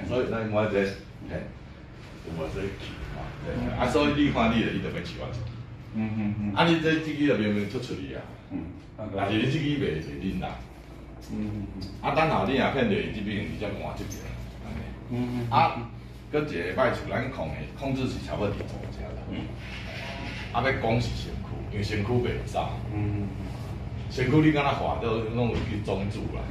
所以咱我这嘿，有无这去嘛？啊，所以你看你就要饲我一支。啊，你这支就明明出去啊。但是你这支袂恁啦。啊，等候你若骗着伊这边，伊才换这边，安尼。啊，搁一个歹处，咱控制是差不多伫左只啦。啊，要讲是身躯，因为身躯袂走。身躯你敢若滑到拢有去中柱啦。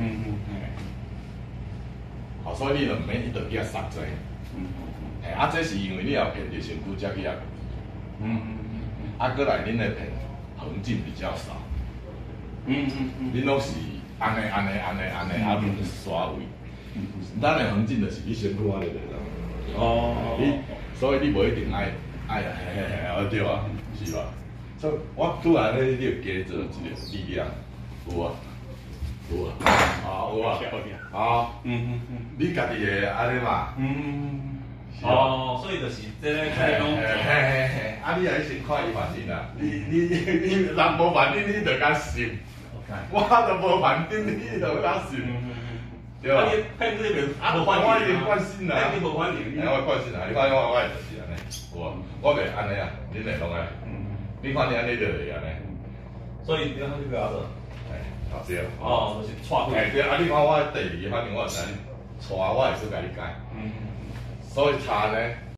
好，所以你就毋免一直去遐杀济。啊，这是因为你也骗着身躯才去遐。啊，过来恁的片横径比较少。恁拢是安尼，啊，就是刷位。咱的横径就是你身躯安尼就你，所以你无一定爱对啊，是吧？所以我拄然咧，你有加做一个力量，有啊，有啊，你家己的安尼嘛。 所以就是这个可以讲。 啊，你也先看伊反应啦。你人无反应，你就甲信。我就无反应，你就甲信。对吧？ 骗这边无反应。 我已经惯性啦。 你无反应。 我惯性啦，你看我就是安尼，有啊，我袂安尼啊，恁会拢安尼。你看你安尼就会安尼。 所以你看这个啊， 对。 就是错开。 对啊，你看我第二个反应，我会知，错我会说甲你改。所以差呢。